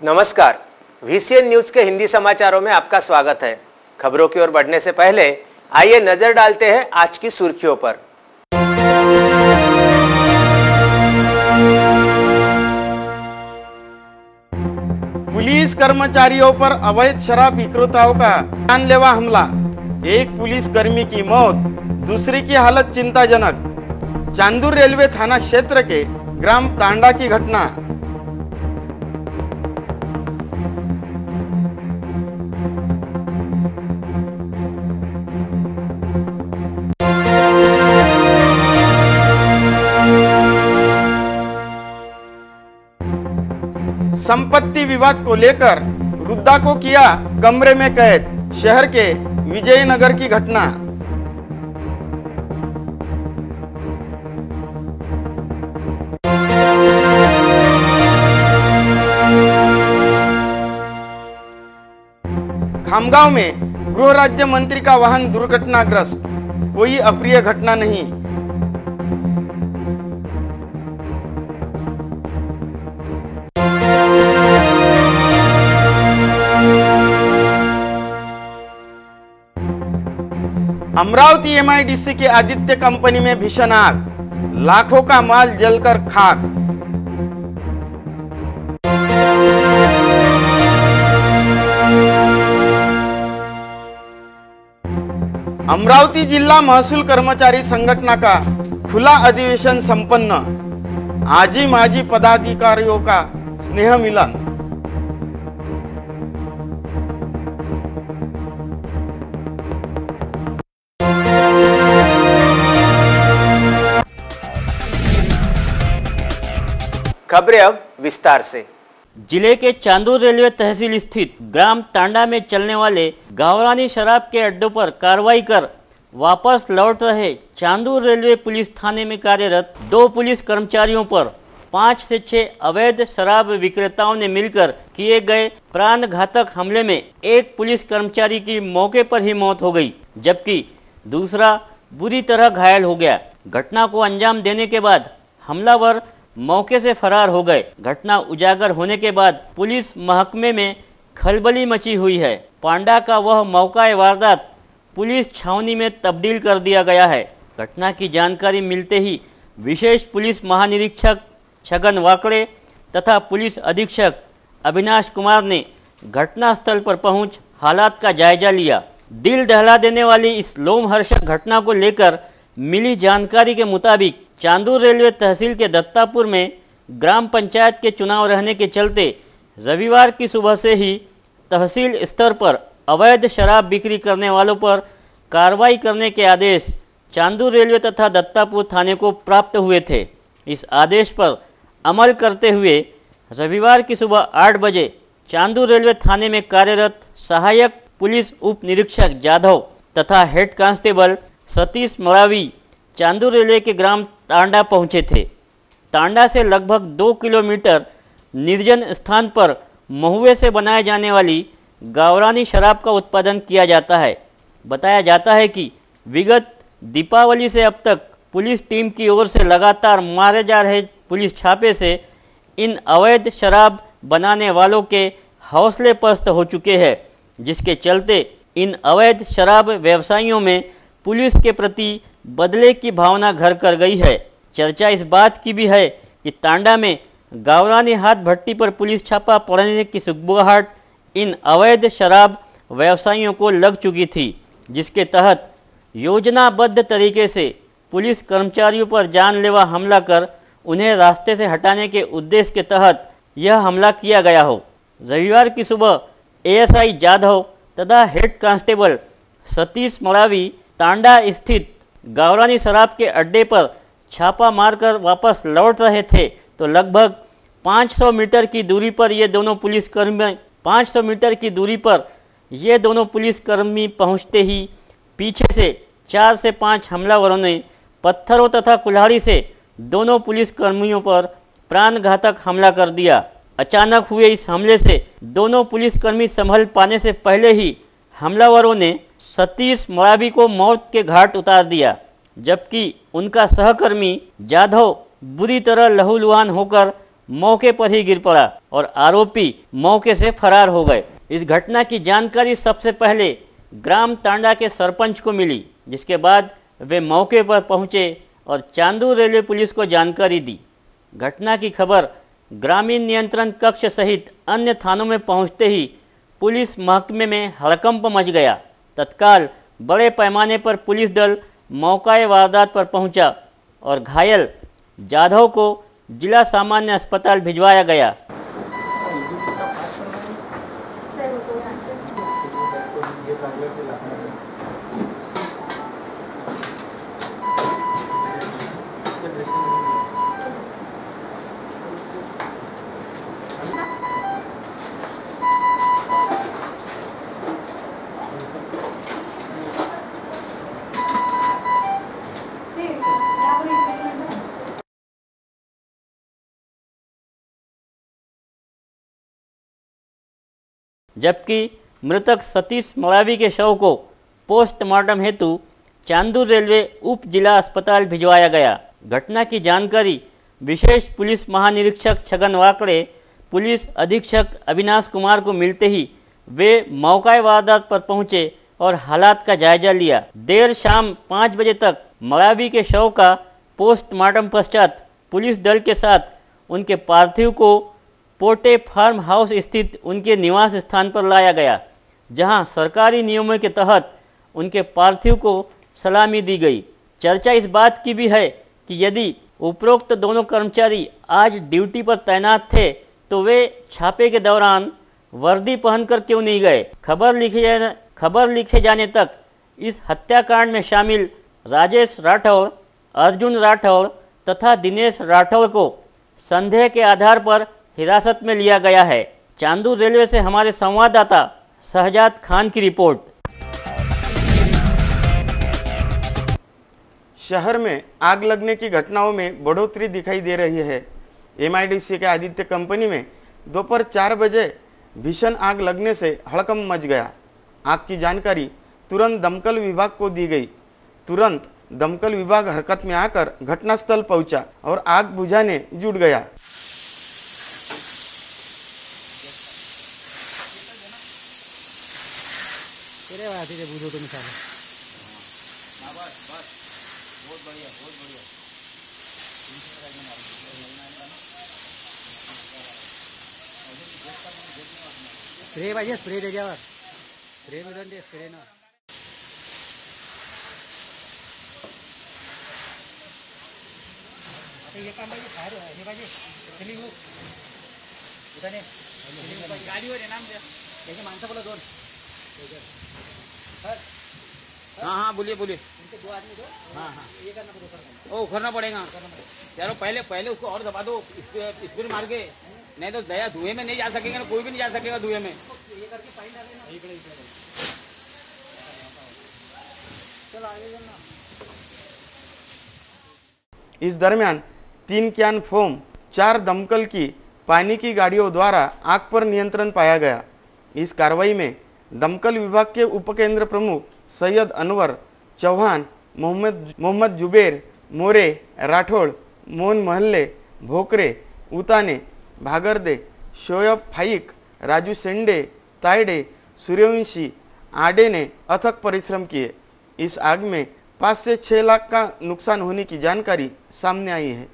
नमस्कार, VCN news के हिंदी समाचारों में आपका स्वागत है। खबरों की ओर बढ़ने से पहले आइए नजर डालते हैं आज की सुर्खियों पर। पुलिस कर्मचारियों पर अवैध शराब विक्रेताओं का जानलेवा हमला, एक पुलिस कर्मी की मौत, दूसरे की हालत चिंताजनक। चांदूर रेलवे थाना क्षेत्र के ग्राम तांडा की घटना। संपत्ति विवाद को लेकर वृद्धा को किया कमरे में कैद, शहर के विजयनगर की घटना। खामगांव में गृह राज्य मंत्री का वाहन दुर्घटनाग्रस्त, कोई अप्रिय घटना नहीं। अमरावती MIDC के आदित्य कंपनी में भीषण आग, लाखों का माल जलकर खाक। अमरावती जिला महसूल कर्मचारी संगठन का खुला अधिवेशन संपन्न, आजी माजी पदाधिकारियों का स्नेह मिलन। खबरें अब विस्तार से। जिले के चांदूर रेलवे तहसील स्थित ग्राम तांडा में चलने वाले गावरानी शराब के अड्डों पर कार्रवाई कर वापस लौट रहे चांदूर रेलवे पुलिस थाने में कार्यरत 2 पुलिस कर्मचारियों पर 5 से 6 अवैध शराब विक्रेताओं ने मिलकर किए गए प्राणघातक हमले में एक पुलिस कर्मचारी की मौके पर ही मौत हो गई, जबकि दूसरा बुरी तरह घायल हो गया। घटना को अंजाम देने के बाद हमलावर मौके से फरार हो गए। घटना उजागर होने के बाद पुलिस महकमे में खलबली मची हुई है। पांडा का वह मौका वारदात पुलिस छावनी में तब्दील कर दिया गया है। घटना की जानकारी मिलते ही विशेष पुलिस महानिरीक्षक छगन वाकड़े तथा पुलिस अधीक्षक अविनाश कुमार ने घटनास्थल पर पहुंच हालात का जायजा लिया। दिल दहला देने वाली इस लोमहर्षक घटना को लेकर मिली जानकारी के मुताबिक चांदूर रेलवे तहसील के दत्तापुर में ग्राम पंचायत के चुनाव रहने के चलते रविवार की सुबह से ही तहसील स्तर पर अवैध शराब बिक्री करने वालों पर कार्रवाई करने के आदेश चांदूर रेलवे तथा दत्तापुर थाने को प्राप्त हुए थे। इस आदेश पर अमल करते हुए रविवार की सुबह 8 बजे चांदूर रेलवे थाने में कार्यरत सहायक पुलिस उप निरीक्षक जाधव तथा head constable Satish Marawi Chandur railway के ग्राम तांडा पहुंचे थे। तांडा से लगभग 2 किलोमीटर निर्जन स्थान पर महुए से बनाए जाने वाली गावरानी शराब का उत्पादन किया जाता है। बताया जाता है कि विगत दीपावली से अब तक पुलिस टीम की ओर से लगातार मारे जा रहे पुलिस छापे से इन अवैध शराब बनाने वालों के हौसले पस्त हो चुके हैं, जिसके चलते इन अवैध शराब व्यवसायियों में पुलिस के प्रति बदले की भावना घर कर गई है। चर्चा इस बात की भी है कि तांडा में गावरानी हाथ भट्टी पर पुलिस छापा पड़ने की सुगबुगाहट इन अवैध शराब व्यवसायियों को लग चुकी थी, जिसके तहत योजनाबद्ध तरीके से पुलिस कर्मचारियों पर जानलेवा हमला कर उन्हें रास्ते से हटाने के उद्देश्य के तहत यह हमला किया गया हो। रविवार की सुबह ASI जाधव तथा हेड कांस्टेबल सतीश मरावी तांडा स्थित गावरानी शराब के अड्डे पर छापा मारकर वापस लौट रहे थे तो लगभग 500 मीटर की दूरी पर ये दोनों पुलिसकर्मी पहुंचते ही पीछे से 4 से 5 हमलावरों ने पत्थरों तथा कुल्हाड़ी से दोनों पुलिसकर्मियों पर प्राणघातक हमला कर दिया। अचानक हुए इस हमले से दोनों पुलिसकर्मी संभल पाने से पहले ही हमलावरों ने सतीश मरावी को मौत के घाट उतार दिया, जबकि उनका सहकर्मी जाधव बुरी तरह लहूलुहान होकर मौके पर ही गिर पड़ा और आरोपी मौके से फरार हो गए। इस घटना की जानकारी सबसे पहले ग्राम तांडा के सरपंच को मिली, जिसके बाद वे मौके पर पहुंचे और चांदूर रेलवे पुलिस को जानकारी दी। घटना की खबर ग्रामीण नियंत्रण कक्ष सहित अन्य थानों में पहुंचते ही पुलिस महकमे में हड़कंप मच गया। तत्काल बड़े पैमाने पर पुलिस दल मौका वारदात पर पहुंचा और घायल जाधव को जिला सामान्य अस्पताल भिजवाया गया। जबकि मृतक सतीश मलावी के शव को पोस्टमार्टम हेतु चांदूर रेलवे उप जिला अस्पताल भिजवाया गया। घटना की जानकारी विशेष पुलिस महानिरीक्षक छगन वाकड़े, पुलिस अधीक्षक अविनाश कुमार को मिलते ही वे मौका वारदात पर पहुंचे और हालात का जायजा लिया। देर शाम 5 बजे तक मलावी के शव का पोस्टमार्टम पश्चात पुलिस दल के साथ उनके पार्थिव को पोटे फार्म हाउस स्थित उनके निवास स्थान पर लाया गया, जहां सरकारी नियमों के तहत उनके पार्थिव को सलामी दी गई। चर्चा इस बात की भी है कि यदि उपरोक्त दोनों कर्मचारी आज ड्यूटी पर तैनात थे तो वे छापे के दौरान वर्दी पहनकर क्यों नहीं गए। खबर लिखे जाने तक इस हत्याकांड में शामिल राजेश राठौड़, अर्जुन राठौड़ तथा दिनेश राठौड़ को संदेह के आधार पर हिरासत में लिया गया है। चांदूर रेलवे से हमारे संवाददाता शहजाद खान की रिपोर्ट। शहर में आग लगने की घटनाओं में बढ़ोतरी दिखाई दे रही है। MIDC के आदित्य कंपनी में दोपहर 4 बजे भीषण आग लगने से हड़कंप मच गया। आग की जानकारी तुरंत दमकल विभाग को दी गई। तुरंत दमकल विभाग हरकत में आकर घटनास्थल पहुंचा और आग बुझाने जुट गया। स्प्रे पाहिजे, स्प्रे त्याच्यावर स्प्रे मिळून दे, स्प्रे ना हे काम पाहिजे, फायर हे पाहिजे, फिलिंग हो उठाने गाडीवर आहे नाम द्या त्याचे माणसं बोला 2 सर। हाँ हाँ बोलिए बोलिए। उनके 2 आदमी दो। हाँ हाँ ये करना पड़ेगा, ओ करना पड़ेगा यारो। पहले उसको और दबा दो स्प्रे मार के, नहीं तो दया धुएं में नहीं जा सकेंगे ना, कोई भी नहीं जा सकेगा धुएं में। ये करके पानी डाले ना, चलो आगे चलना। इस दरमियान 3 कैन फोम, 4 दमकल की पानी की गाड़ियों द्वारा आग पर नियंत्रण पाया गया। इस कार्रवाई में दमकल विभाग के उपकेंद्र प्रमुख सैयद अनवर चौहान, मोहम्मद जुबेर, मोरे, राठौड़, मोहन महल्ले, भोकरे, उताने, भागरदे, शोयब फाइक, राजू सेंडे, तायडे, सूर्यवंशी, आडे ने अथक परिश्रम किए। इस आग में 5 से 6 लाख का नुकसान होने की जानकारी सामने आई है।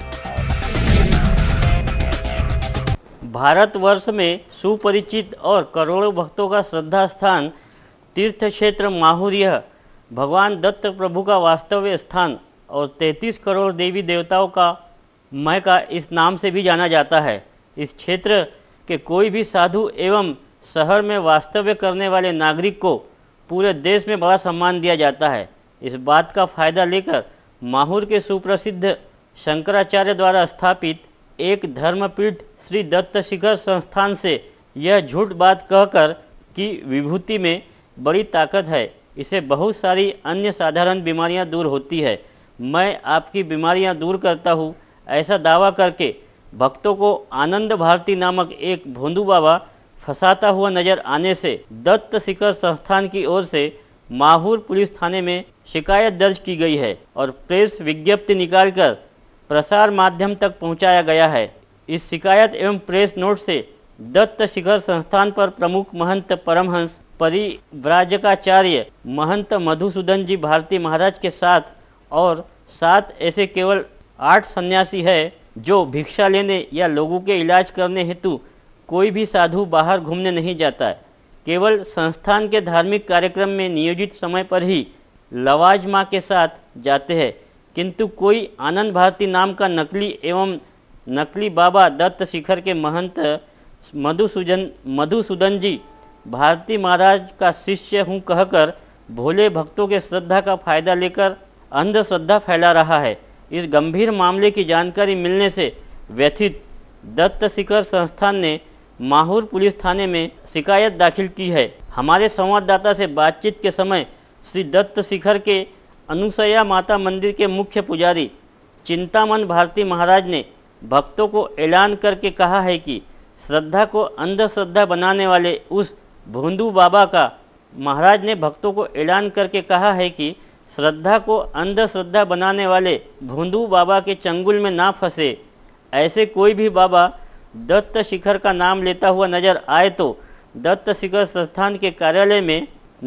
भारतवर्ष में सुपरिचित और करोड़ों भक्तों का श्रद्धा स्थान तीर्थ क्षेत्र माहूर यह भगवान दत्त प्रभु का वास्तव्य स्थान और 33 करोड़ देवी देवताओं का मय का इस नाम से भी जाना जाता है। इस क्षेत्र के कोई भी साधु एवं शहर में वास्तव्य करने वाले नागरिक को पूरे देश में बड़ा सम्मान दिया जाता है। इस बात का फायदा लेकर माहूर के सुप्रसिद्ध शंकराचार्य द्वारा स्थापित एक धर्मपीठ श्री दत्त शिखर संस्थान से यह झूठ बात कहकर कि विभूति में बड़ी ताकत है, इसे बहुत सारी अन्य साधारण बीमारियां दूर होती है, मैं आपकी बीमारियां दूर करता हूँ, ऐसा दावा करके भक्तों को आनंद भारती नामक एक भोंदू बाबा फंसाता हुआ नजर आने से दत्त शिखर संस्थान की ओर से माहूर पुलिस थाने में शिकायत दर्ज की गई है और प्रेस विज्ञप्ति निकालकर प्रसार माध्यम तक पहुंचाया गया है। इस शिकायत एवं प्रेस नोट से दत्त शिखर संस्थान पर प्रमुख महंत परमहंस परिव्राजकाचार्य महंत मधुसूदन जी भारती महाराज के साथ और 7 ऐसे केवल 8 सन्यासी है जो भिक्षा लेने या लोगों के इलाज करने हेतु कोई भी साधु बाहर घूमने नहीं जाता है। केवल संस्थान के धार्मिक कार्यक्रम में नियोजित समय पर ही लवाजमा के साथ जाते हैं, किंतु कोई आनंद भारती नाम का नकली बाबा दत्त शिखर के महंत मधुसूदन जी भारती महाराज का शिष्य हूँ कहकर भोले भक्तों के श्रद्धा का फायदा लेकर अंधश्रद्धा फैला रहा है। इस गंभीर मामले की जानकारी मिलने से व्यथित दत्त शिखर संस्थान ने माहौर पुलिस थाने में शिकायत दाखिल की है। हमारे संवाददाता से बातचीत के समय श्री दत्त शिखर के अनुसया माता मंदिर के मुख्य पुजारी चिंतामन भारती महाराज ने भक्तों को ऐलान करके कहा है कि श्रद्धा को अंधश्रद्धा बनाने वाले उस भोंदू बाबा का महाराज ने भक्तों को ऐलान करके कहा है कि श्रद्धा को अंधश्रद्धा बनाने वाले भोंदू बाबा के चंगुल में ना फंसे। ऐसे कोई भी बाबा दत्त शिखर का नाम लेता हुआ नजर आए तो दत्त शिखर संस्थान के कार्यालय में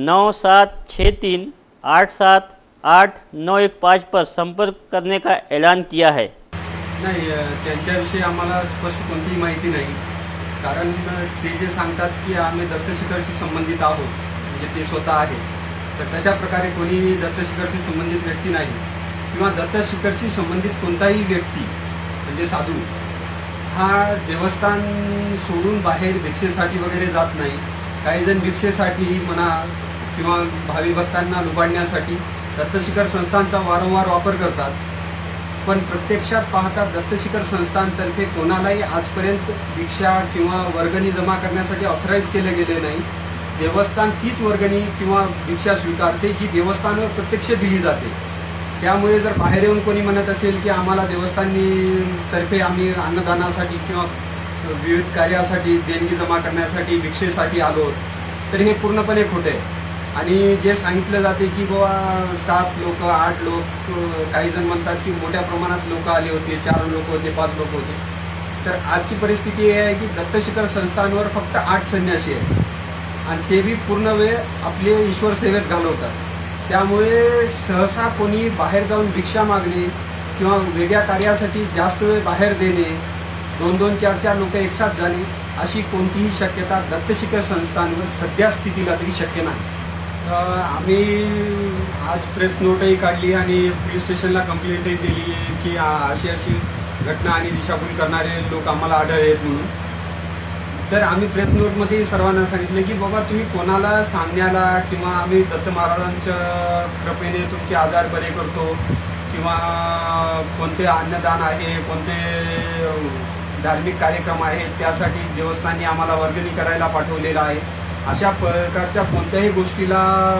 9763878915 पर संपर्क करने का ऐलान किया है। नाही, त्यांच्याविषयी आम्हाला स्पष्ट कोणतीही माहिती नाही, कारण ते जे सांगतात की आम्ही दत्त शिखरशी संबंधित आहोत, म्हणजे ते स्वतः आहे, तर तशा प्रकारे कोणी दत्त शिखरशी संबंधित व्यक्ती नाही किंवा दत्त शिखरशी संबंधित कोणताही व्यक्ती म्हणजे साधू हा देवस्थान सोडून बाहेर भिक्षेसाठी वगैरे जात नाही। काही जण भिक्षेसाठी म्हणा किंवा भावी भक्तांना लुबाडण्यासाठी दत्त शिखर संस्थानचा वारंवार वापर करतात, पण प्रत्यक्षात पाहता दत्त शिखर संस्थानतर्फे कोणालाही आजपर्यंत भिक्षा किंवा वर्गणी जमा करण्यासाठी ऑथराईज केले गेले नाही। देवस्थान तीच वर्गणी किंवा भिक्षा स्वीकारते जी देवस्थानवर प्रत्यक्ष दिली जाते। त्यामुळे जर बाहेर येऊन कोणी म्हणत असेल की आम्हाला देवस्थानतर्फे आम्ही अन्नदानासाठी किंवा विविध कार्यासाठी देणगी जमा करण्यासाठी भिक्षेसाठी आलो, तर हे पूर्णपणे खोटे आहे। आणि जे सांगितलं जाते की बाबा 7 लोक 8 लोक, काही जण म्हणतात की मोठ्या प्रमाणात लोक आले होते, 4 लोक होते, 5 लोक होते, तर आजची परिस्थिती हे आहे की दत्त शिखर संस्थानवर फक्त 8 संन्यासी आहेत आणि ते बी पूर्ण वेळ आपले ईश्वर सेवेत घालवतात। त्यामुळे सहसा कोणी बाहेर जाऊन भिक्षा मागणे किंवा वेगळ्या कार्यासाठी जास्त वेळ बाहेर देणे, 2-2, 4-4 लोक एकसाथ जाणे अशी कोणतीही शक्यता दत्त शिखर संस्थानवर सध्या स्थितीला तरी शक्य नाही। आम्ही आज प्रेस नोटही काढली आणि पोलीस स्टेशनला कंप्लेंटही दिली की अशी अशी घटना आणि दिशाभूल करणारे लोक आम्हाला आढळलेत म्हणून। तर आम्ही प्रेस नोटमध्ये सर्वांना सांगितलं की बाबा तुम्ही कोणाला सांगण्याला किंवा आम्ही दत्त महाराजांच्या कृपेने तुमचे आजार बरे करतो किंवा कोणते अन्नदान आहे, कोणते धार्मिक कार्यक्रम आहेत त्यासाठी देवस्थानी आम्हाला वर्गणी करायला पाठवलेला आहे, अशा प्रकारच्या कोणत्याही गोष्टीला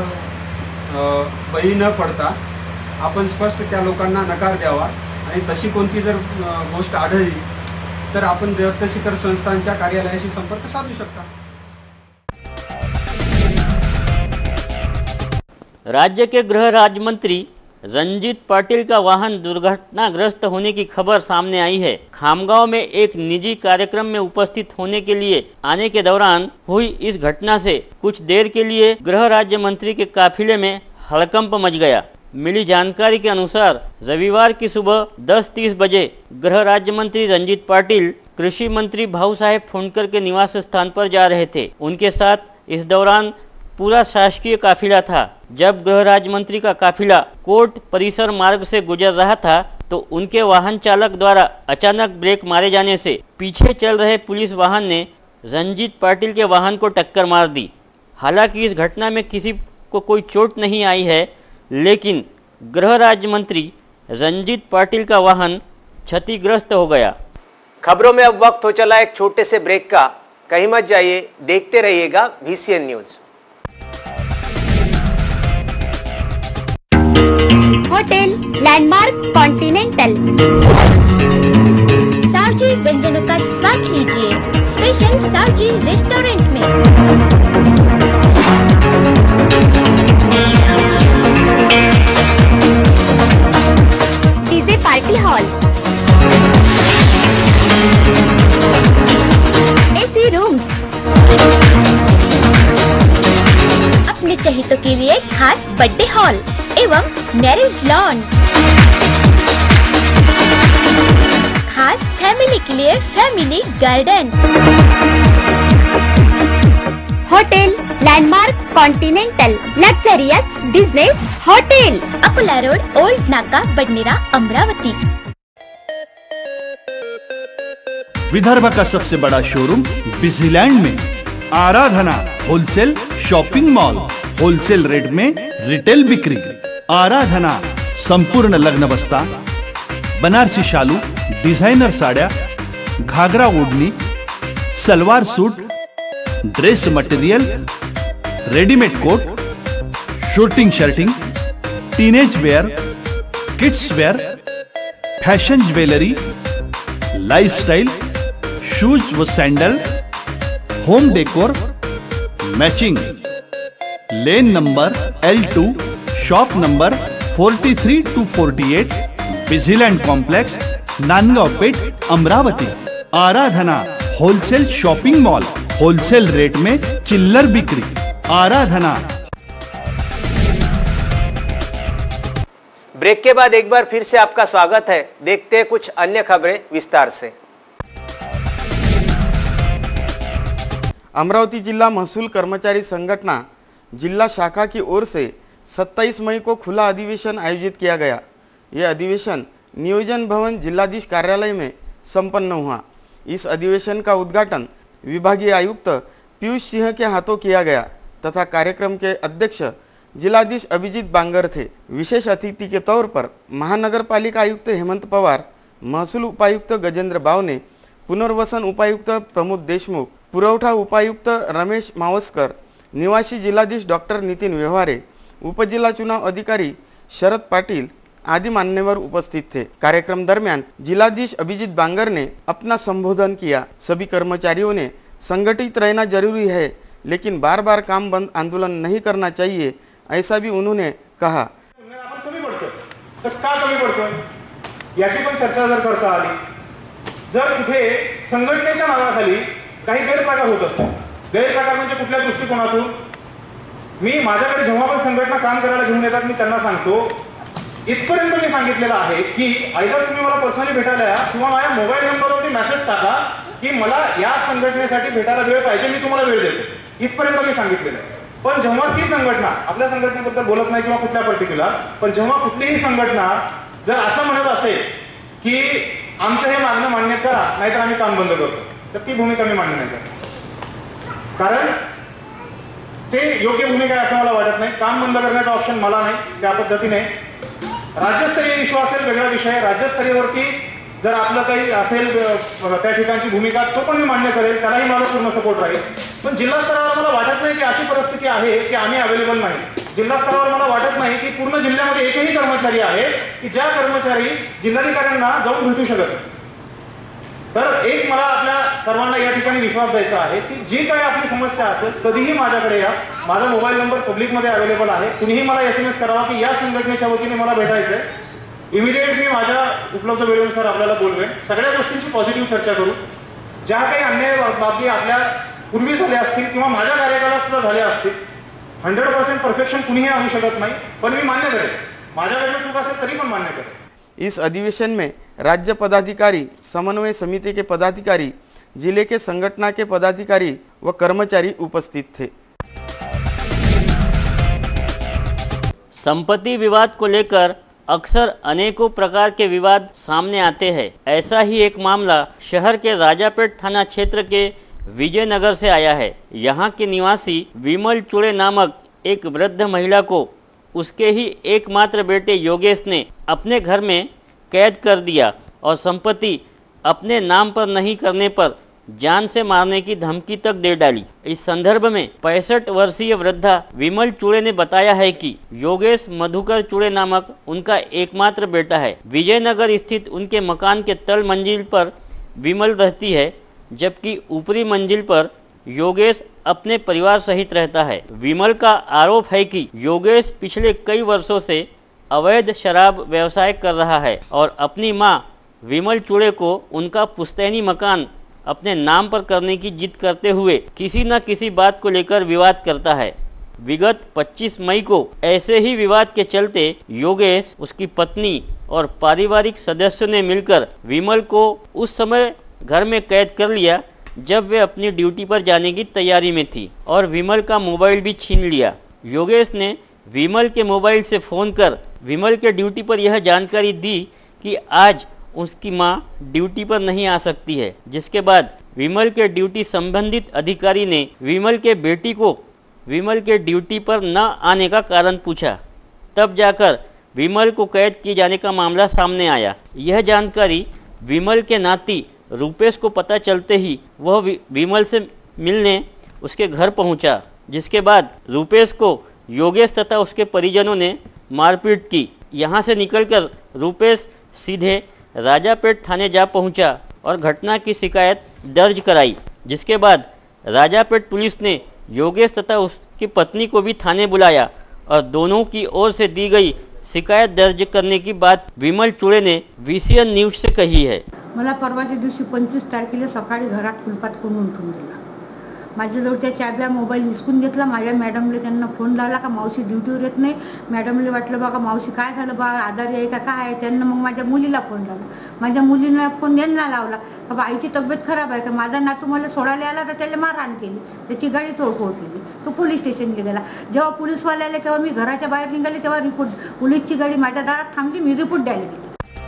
बळी न पडता आपण स्पष्ट त्या लोकांना नकार द्यावा आणि तशी कोणती जर गोष्ट आढळली तर आपण दत्त शिखर संस्थानच्या कार्यालयाशी संपर्क साधू शकता। राज्य के गृह राज्य मंत्री रंजीत पाटिल का वाहन दुर्घटनाग्रस्त होने की खबर सामने आई है। खामगांव में एक निजी कार्यक्रम में उपस्थित होने के लिए आने के दौरान हुई इस घटना से कुछ देर के लिए गृह राज्य मंत्री के काफिले में हड़कंप मच गया। मिली जानकारी के अनुसार रविवार की सुबह 10:30 बजे गृह राज्य मंत्री रंजीत पाटिल कृषि मंत्री भाऊ साहेब फुंडकर के निवास स्थान पर जा रहे थे। उनके साथ इस दौरान पूरा शासकीय काफिला था। जब गृह राज्य मंत्री का काफिला कोर्ट परिसर मार्ग से गुजर रहा था तो उनके वाहन चालक द्वारा अचानक ब्रेक मारे जाने से पीछे चल रहे पुलिस वाहन ने रंजीत पाटिल के वाहन को टक्कर मार दी। हालांकि इस घटना में किसी को कोई चोट नहीं आई है, लेकिन गृह राज्य मंत्री रंजीत पाटिल का वाहन क्षतिग्रस्त हो गया। खबरों में अब वक्त हो चला एक छोटे से ब्रेक का। कहीं मत जाइए, देखते रहिएगा VCN news. Hotel Landmark Continental Saoji व्यंजनों का स्वाद लीजिए स्पेशल सावजी रेस्टोरेंट में। डीजे पार्टी हॉल, विवाहितों के लिए खास बर्थडे हॉल एवं मैरिज लॉन, खास फैमिली के लिए family garden, hotel Landmark Continental luxurious business hotel, Akola road, old नाका, बडनेरा, अमरावती। विदर्भ का सबसे बड़ा शोरूम बिजीलैंड में Aradhana wholesale shopping mall, wholesale rate में रिटेल बिक्री। आराधना संपूर्ण लग्न बस्ता, बनारसी शालू, डिझायनर साड्या, घागरा ओढणी, salwar suit, dress material, readymade coat, suiting shirting, teenage wear, kids wear, fashion jewellery, lifestyle, shoes व sandal, home decor, matching. Lane number L2, shop number 43 to 48, Busyland complex, Nandgaon Peth, Amravati. Aradhana wholesale shopping mall, wholesale rate में चिल्लर बिक्री। आराधना। Break के बाद एक बार फिर से आपका स्वागत है। देखते हैं कुछ अन्य खबरें विस्तार से। अमरावती जिला महसूल कर्मचारी संगठना जिला शाखा की ओर से 27 मई को खुला अधिवेशन आयोजित किया गया। यह अधिवेशन नियोजन भवन जिलाधीश कार्यालय में संपन्न हुआ। इस अधिवेशन का उद्घाटन विभागीय आयुक्त पीयूष सिंह के हाथों किया गया तथा कार्यक्रम के अध्यक्ष जिलाधीश अभिजीत बांगर थे। विशेष अतिथि के तौर पर महानगर पालिका आयुक्त हेमंत पवार, महसूल उपायुक्त गजेंद्र बावने, पुनर्वसन उपायुक्त प्रमोद देशमुख, पुरवठा उपायुक्त रमेश मावस्कर, निवासी जिलाधीश डॉक्टर नितिन व्यवहारे, उपजिला चुनाव अधिकारी शरद पाटिल आदि मान्यवर उपस्थित थे। कार्यक्रम दरमियान जिलाधीश अभिजीत बांगर ने अपना संबोधन किया। सभी कर्मचारियों ने संगठित रहना जरूरी है, लेकिन बार बार काम बंद आंदोलन नहीं करना चाहिए, ऐसा भी उन्होंने कहा। कमी पडतो तर का कमी पडतोय याची पण चर्चा जर करता आली, जर कुठे संघटनेच्या नावाखाली काही गैरप्रकार होत असतात, गैरप्रकार म्हणजे कुठल्या दृष्टिकोनातून, मी माझ्याकडे जेव्हा पण संघटना काम करायला घेऊन येतात मी त्यांना सांगतो, इथपर्यंत मी सांगितलेलं आहे की आयदर तुम्ही मला पर्सनली भेटायला या किंवा माझ्या मोबाईल नंबरवरती मेसेज टाका की मला या संघटनेसाठी भेटायला वेळ पाहिजे, मी तुम्हाला वेळ देतो, इथपर्यंत मी सांगितलेलं आहे। पण जेव्हा ती संघटना, आपल्या संघटनेबद्दल बोलत नाही किंवा कुठल्या पर्टिक्युलर, पण जेव्हा कुठलीही संघटना जर असं म्हणत असेल की आमचं हे मागणं मान्य करा नाहीतर आम्ही काम बंद करतो, तर ती भूमिका मी मान्य नाही करत, कारण ते योग्य भूमिका आहे असं मला वाटत नाही। काम बंद करण्याचा ऑप्शन मला नाही, त्या पद्धतीने राज्यस्तरीय इश्यू असेल वेगळा विषय, राज्यस्तरीयवरती जर आपलं काही असेल त्या ठिकाणची भूमिका तो पण मी मान्य करेल, त्यालाही माझा पूर्ण सपोर्ट राहील। पण जिल्हा स्तरावर मला वाटत नाही की अशी परिस्थिती आहे की आम्ही अवेलेबल नाही। जिल्हा स्तरावर मला वाटत नाही की पूर्ण जिल्ह्यामध्ये एकही कर्मचारी आहे की ज्या कर्मचारी जिल्हाधिकाऱ्यांना जाऊन भेटू शकत नाही। तर एक मला आपल्या सर्वांना या ठिकाणी विश्वास द्यायचा आहे की जी काही आपली समस्या असेल कधीही माझ्याकडे या, माझा मोबाईल नंबर पब्लिकमध्ये अवेलेबल आहे, कुणीही मला SMS करावा की या संघटनेच्या वतीने मला भेटायचंय, इमिडिएट मी माझ्या उपलब्ध वेळेनुसार आपल्याला बोलवेन। सगळ्या गोष्टींची पॉझिटिव्ह चर्चा करू, ज्या काही अन्याय बाबी आपल्या पूर्वी झाल्या असतील किंवा माझ्या कार्यकाळात सुद्धा झाल्या असतील, 100% परफेक्शन कुणीही आणू शकत नाही, पण मी मान्य करेन, माझ्याकडे चूक असेल तरी पण मान्य करेन। इस अधिवेशन में राज्य पदाधिकारी, समन्वय समिति के पदाधिकारी, जिले के संगठना के पदाधिकारी व कर्मचारी उपस्थित थे। संपत्ति विवाद को लेकर अक्सर अनेकों प्रकार के विवाद सामने आते हैं। ऐसा ही एक मामला शहर के राजापेट थाना क्षेत्र के विजयनगर से आया है। यहाँ के निवासी विमल चुड़े नामक एक वृद्ध महिला को उसके ही एकमात्र बेटे योगेश ने अपने घर में कैद कर दिया और संपत्ति अपने नाम पर नहीं करने पर जान से मारने की धमकी तक दे डाली। इस संदर्भ में 65 वर्षीय वृद्धा विमल चुड़े ने बताया है कि योगेश मधुकर चुड़े नामक उनका एकमात्र बेटा है। विजयनगर स्थित उनके मकान के तल मंजिल पर विमल रहती है, जबकि ऊपरी मंजिल पर योगेश अपने परिवार सहित रहता है। विमल का आरोप है कि योगेश पिछले कई वर्षों से अवैध शराब व्यवसाय कर रहा है और अपनी मां विमल चुड़े को उनका पुश्तैनी मकान अपने नाम पर करने की जिद करते हुए किसी न किसी बात को लेकर विवाद करता है। विगत 25 मई को ऐसे ही विवाद के चलते योगेश, उसकी पत्नी और पारिवारिक सदस्यों ने मिलकर विमल को उस समय घर में कैद कर लिया जब वे अपनी ड्यूटी पर जाने की तैयारी में थी और विमल का मोबाइल भी छीन लिया। योगेश ने विमल के मोबाइल से फ़ोन कर विमल के ड्यूटी पर यह जानकारी दी कि आज उसकी मां ड्यूटी पर नहीं आ सकती है, जिसके बाद विमल के ड्यूटी संबंधित अधिकारी ने विमल के बेटी को विमल के ड्यूटी पर न आने का कारण पूछा। तब जाकर विमल को कैद किए जाने का मामला सामने आया। यह जानकारी विमल के नाती रूपेश को पता चलते ही वह विमल से मिलने उसके घर पहुंचा, जिसके बाद रूपेश को योगेश तथा उसके परिजनों ने मारपीट की। यहां से निकलकर रूपेश सीधे राजापेट थाने जा पहुंचा और घटना की शिकायत दर्ज कराई, जिसके बाद राजापेट पुलिस ने योगेश तथा उसकी पत्नी को भी थाने बुलाया और दोनों की ओर से दी गई शिकायत दर्ज करने की बात विमल चुळे ने VCN न्यूज से कही है। मला परवाच्या दिवशी 25 तारखेला सकाळी घरात कुलपात कोण उठून दिला। माझ्याजवळ त्या चाब्या मोबाईल हिसकून घेतला। माझ्या मॅडमले त्यांना फोन लावला का मावशी ड्युटीवर येत नाही। मॅडमले वाटलं बघा मावशी काय झालं बा आजारी आहे का काय आहे। त्यांना मग माझ्या मुलीला फोन लावला। माझ्या मुलीने फोन यांना लावला का आईची तब्येत खराब आहे का माझा नातू मला सोडायला आला तर त्याला मारहाण केली, त्याची गाडी तोडफोड केली। तो पोलीस स्टेशनला गेला। जेव्हा पोलीसवाले आले तेव्हा मी घराच्या बाहेर निघाले तेव्हा रिपोर्ट पोलीसची गाडी माझ्या दारात थांबली। मी रिपोर्ट द्यायला गेले।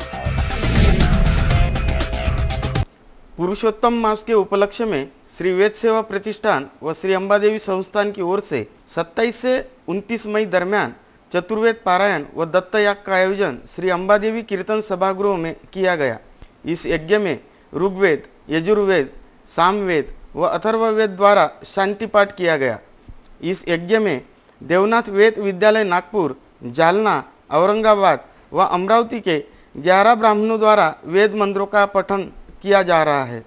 पुरुषोत्तम मास के उपलक्ष्य में श्री वेद सेवा प्रतिष्ठान व श्री अंबादेवी संस्थान की ओर से 27 से 29 मई दरमियान चतुर्वेद पारायण व दत्त याग का आयोजन श्री अंबादेवी कीर्तन सभागृह में किया गया। इस यज्ञ में ऋग्वेद, यजुर्वेद, सामवेद व अथर्ववेद द्वारा शांति पाठ किया गया। इस यज्ञ में देवनाथ वेद विद्यालय नागपुर, जालना, औरंगाबाद व अमरावती के 11 ब्राह्मणों द्वारा वेद मंत्रों का पठन किया जा रहा है।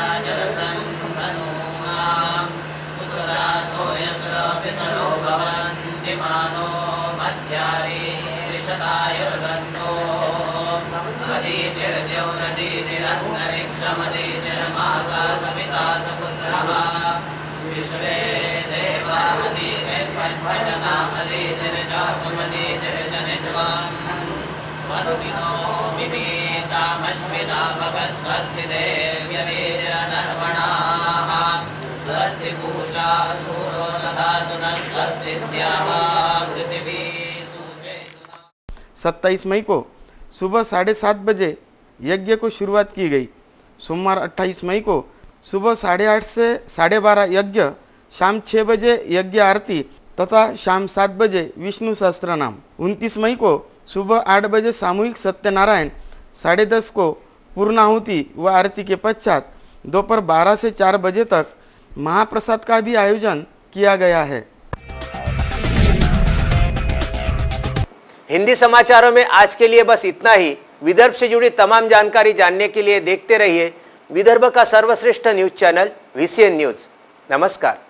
स्वस्ति पूषा सूरो दधातु न स्वस्ति द्यावा पृथिवी सूचयतु। 27 मई को सुबह 7:30 बजे यज्ञ को शुरुआत की गई। सोमवार 28 मई को सुबह 8:30 से 12:30 यज्ञ, शाम 6 बजे यज्ञ आरती तथा शाम 7 बजे विष्णु सहस्त्रनाम। 29 मई को सुबह 8 बजे सामूहिक सत्यनारायण, 10:30 को पूर्णाहुति व आरती के पश्चात दोपहर 12 से 4 बजे तक महाप्रसाद का भी आयोजन किया गया है। हिंदी समाचारों में आज के लिए बस इतना ही। विदर्भ से जुड़ी तमाम जानकारी जानने के लिए देखते रहिए विदर्भ का सर्वश्रेष्ठ न्यूज चैनल VCN न्यूज। नमस्कार।